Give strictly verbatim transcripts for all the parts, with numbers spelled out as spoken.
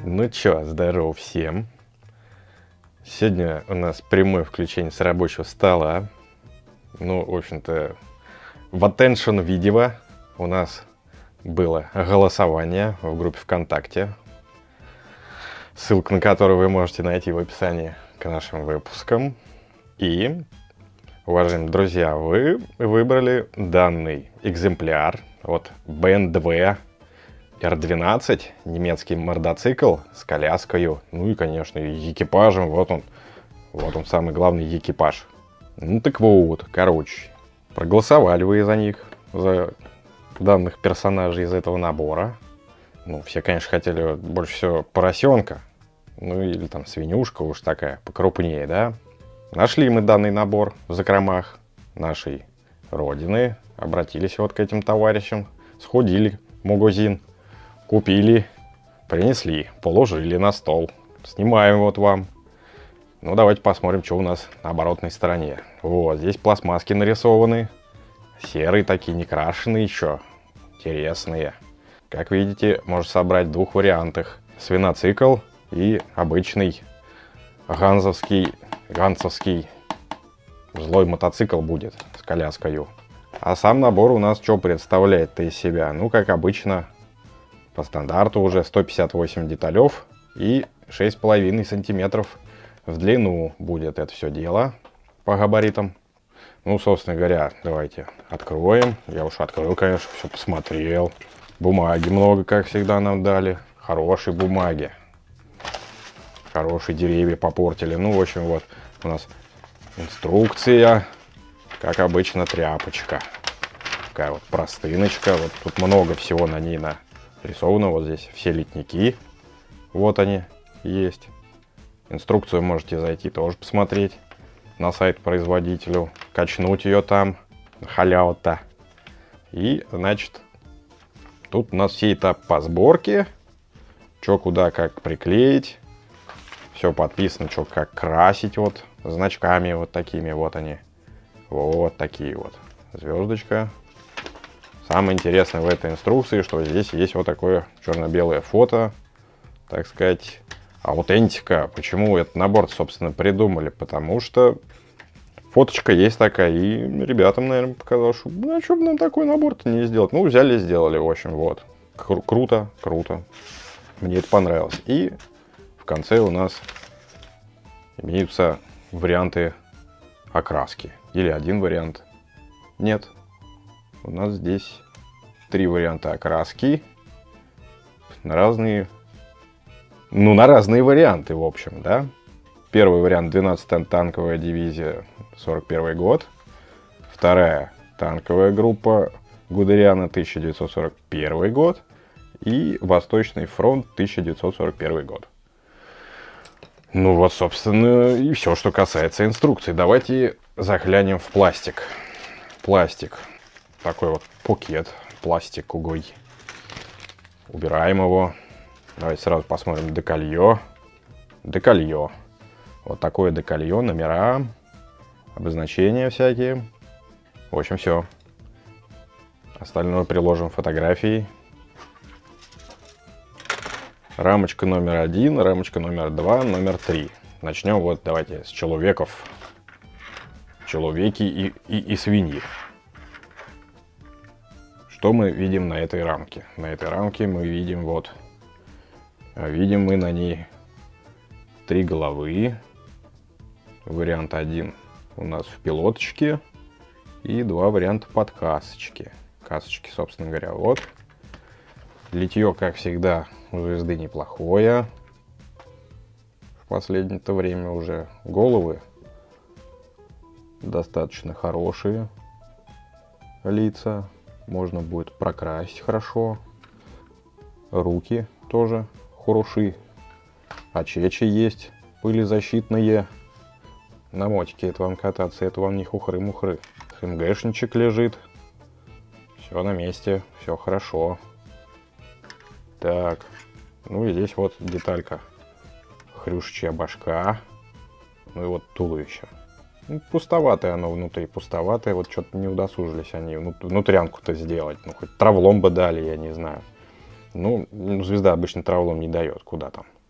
Ну чё, здорово всем. Сегодня у нас прямое включение с рабочего стола. Ну, в общем-то, в Attention видео у нас было голосование в группе ВКонтакте, ссылку на которую вы можете найти в описании к нашим выпускам. И, уважаемые друзья, вы выбрали данный экземпляр от бэ эн дэ эр двенадцать, немецкий мордоцикл с коляской, ну и, конечно, и экипажем. Вот он, вот он самый главный экипаж. Ну так вот, короче, проголосовали вы за них, за данных персонажей из этого набора. Ну, все, конечно, хотели больше всего поросенка, ну или там свинюшка уж такая, покрупнее, да. Нашли мы данный набор в закромах нашей родины, обратились вот к этим товарищам, сходили в магазин, купили, принесли, положили на стол. Снимаем вот вам. Ну, давайте посмотрим, что у нас на оборотной стороне. Вот, здесь пластмасски нарисованы. Серые такие, не крашеные еще. Интересные. Как видите, можно собрать в двух вариантах. Свиноцикл и обычный ганзовский, ганцевский злой мотоцикл будет с коляской. А сам набор у нас что представляет-то из себя? Ну, как обычно, по стандарту уже сто пятьдесят восемь деталев и шесть с половиной сантиметров в длину будет это все дело по габаритам. Ну, собственно говоря, давайте откроем. Я уж открыл, конечно, все посмотрел. Бумаги много, как всегда, нам дали. Хорошие бумаги. Хорошие деревья попортили. Ну, в общем, вот у нас инструкция. Как обычно, тряпочка. Такая вот простыночка. Вот тут много всего на ней нарисовано. Вот здесь все литники. Вот они есть. Инструкцию можете зайти тоже посмотреть на сайт производителю. Качнуть ее там. Халява-то. И, значит, тут у нас все этапы по сборке. Что, куда, как приклеить. Все подписано, что, как красить. Вот значками вот такими вот они. Вот такие вот. Звездочка. Самое интересное в этой инструкции, что здесь есть вот такое черно-белое фото. Так сказать, аутентика. Почему этот набор, собственно, придумали? Потому что фоточка есть такая. И ребятам, наверное, показалось, что ну, а что бы нам такой набор-то не сделать? Ну, взяли и сделали. В общем, вот. Кру круто, круто. Мне это понравилось. И в конце у нас имеются варианты окраски. Или один вариант. Нет. У нас здесь три варианта окраски. На разные... Ну, на разные варианты, в общем, да. Первый вариант двенадцатая танковая дивизия, сорок первый год. Вторая танковая группа Гудериана, тысяча девятьсот сорок первый год. И Восточный фронт, тысяча девятьсот сорок первый год. Ну вот, собственно, и все, что касается инструкции. Давайте заглянем в пластик. Пластик. Такой вот пакет пластиковый. Убираем его. Давайте сразу посмотрим деколье. Деколье. Вот такое деколье, номера, обозначения всякие. В общем, все. Остальное приложим фотографии. Рамочка номер один, рамочка номер два, номер три. Начнем вот давайте с человеков. Человеки и, и, и свиньи. Что мы видим на этой рамке? На этой рамке мы видим вот. Видим мы на ней три головы. Вариант один у нас в пилоточке. И два варианта под касочки. Касочки, собственно говоря, вот. Литье, как всегда, у звезды неплохое. В последнее-то время уже головы достаточно хорошие. Лица можно будет прокрасить хорошо. Руки тоже хороши. Очечи есть, пылезащитные. На мотике это вам кататься, это вам не хухры-мухры. ХМГшничек лежит. Все на месте, все хорошо. Так, ну и здесь вот деталька. Хрюшечья башка. Ну и вот туловище. Ну, пустоватое оно внутри, пустоватое. Вот что-то не удосужились они внутрянку-то сделать. Ну, хоть травлом бы дали, я не знаю. Ну, звезда обычно травлом не дает, куда там.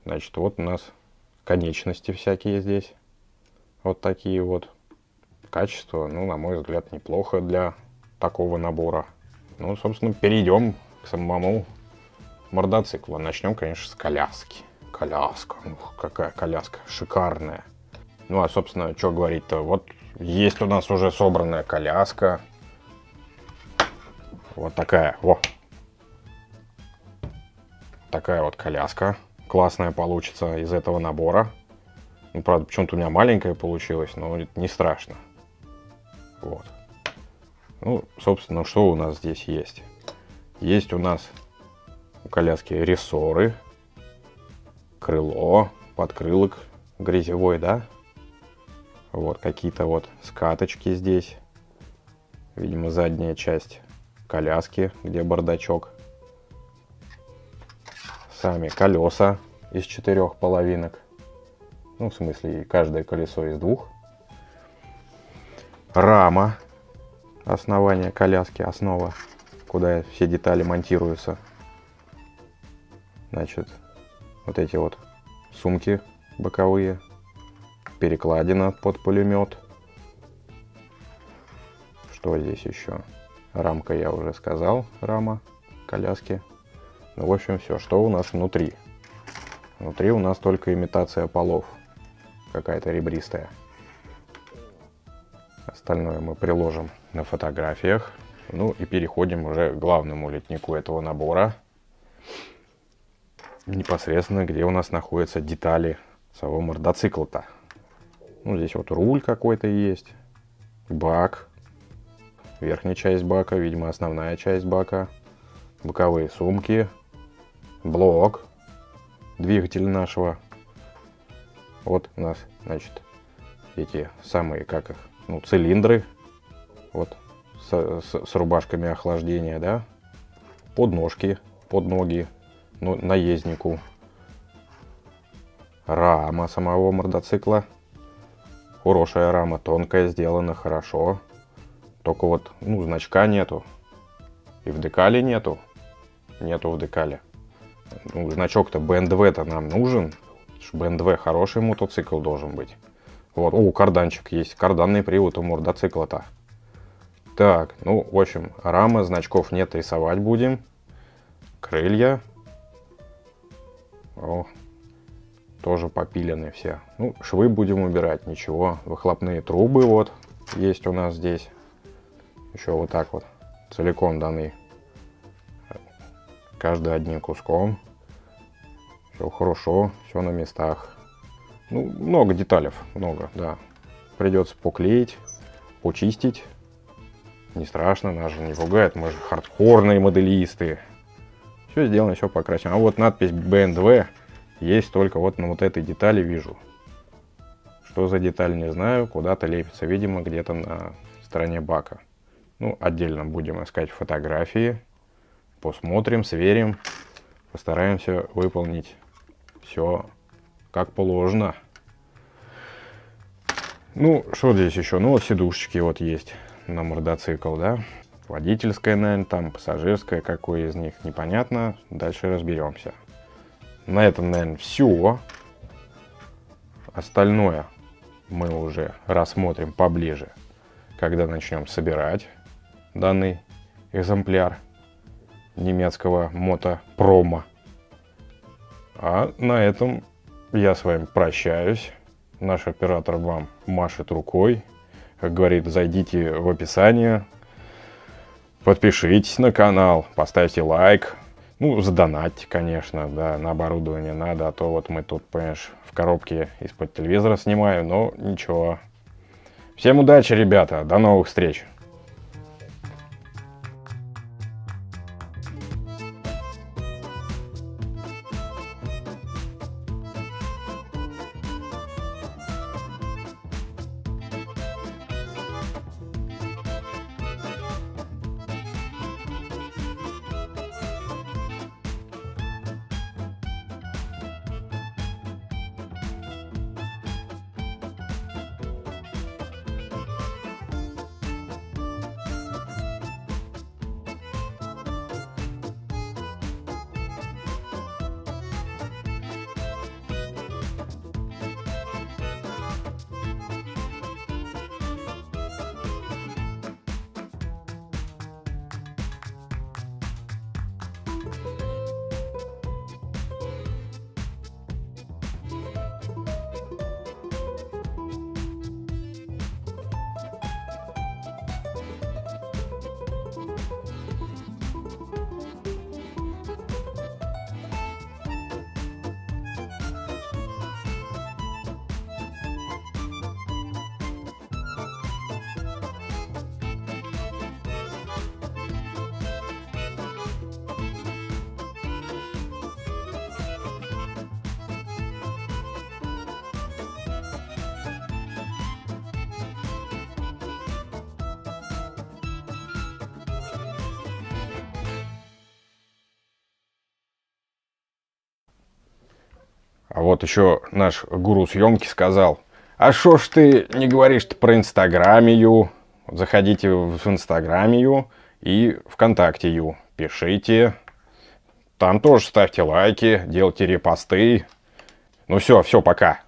Значит, вот у нас конечности всякие здесь. Вот такие вот. Качество, ну, на мой взгляд, неплохо для такого набора. Ну, собственно, перейдем к самому мотоциклу. Начнем, конечно, с коляски. Коляска. Ух, какая коляска. Шикарная. Ну, а, собственно, что говорить-то? Вот есть у нас уже собранная коляска. Вот такая. Во. Такая вот коляска. Классная получится из этого набора. Ну, правда, почему-то у меня маленькая получилась, но это не страшно. Вот. Ну, собственно, что у нас здесь есть? Есть у нас у коляски рессоры, крыло, подкрылок грязевой, да? Вот, какие-то вот скаточки здесь. Видимо, задняя часть коляски, где бардачок. Сами колеса из четырех половинок. Ну, в смысле, каждое колесо из двух. Рама. Основание коляски, основа, куда все детали монтируются. Значит, вот эти вот сумки боковые. Перекладина под пулемет. Что здесь еще? Рамка, я уже сказал, рама коляски. Ну, в общем, все. Что у нас внутри? Внутри у нас только имитация полов. Какая-то ребристая. Остальное мы приложим на фотографиях. Ну и переходим уже к главному литнику этого набора. Непосредственно, где у нас находятся детали самого мотоцикла-то. Ну, здесь вот руль какой-то есть. Бак. Верхняя часть бака, видимо, основная часть бака. Боковые сумки. Блок. Двигатель нашего. Вот у нас, значит, эти самые, как их, ну, цилиндры. Вот, с, с, с рубашками охлаждения, да. Подножки, под ноги, ну, наезднику. Рама самого мотоцикла. Хорошая рама, тонкая, сделана хорошо. Только вот, ну, значка нету. И в декале нету. Нету в декале. Ну, значок-то бэ эн дэ вэ-то нам нужен. бэ эн дэ вэ хороший мотоцикл должен быть. Вот, о, карданчик есть. Карданный привод у мотоцикла-то. Так, ну, в общем, рама, значков нет, рисовать будем. Крылья. О, тоже попилены все. Ну, швы будем убирать, ничего. Выхлопные трубы вот есть у нас здесь. Еще вот так вот целиком даны. Каждый одним куском. Все хорошо, все на местах. Ну, много деталей, много, да. Придется поклеить, почистить. Не страшно, нас же не пугает, мы же хардкорные моделисты. Все сделано, все покрасено. А вот надпись бэ эн дэ вэ есть только вот на вот этой детали вижу. Что за деталь, не знаю, куда-то лепится, видимо, где-то на стороне бака. Ну, отдельно будем искать фотографии, посмотрим, сверим, постараемся выполнить все как положено. Ну, что здесь еще? Ну, вот сидушечки вот есть на мотоцикл, да. Водительская, наверное, там пассажирская, какой из них, непонятно. Дальше разберемся. На этом, наверное, все. Остальное мы уже рассмотрим поближе, когда начнем собирать данный экземпляр немецкого мотопрома. А на этом я с вами прощаюсь. Наш оператор вам машет рукой. Как говорит, зайдите в описание, подпишитесь на канал, поставьте лайк. Ну, задонатьте, конечно, да, на оборудование надо, а то вот мы тут, понимаешь, в коробке из-под телевизора снимаем, но ничего. Всем удачи, ребята, до новых встреч! А вот еще наш гуру съемки сказал: а шо ж ты не говоришь-то про инстаграмию? Заходите в инстаграмию и ВКонтакте, пишите. Там тоже ставьте лайки, делайте репосты. Ну все, все, пока.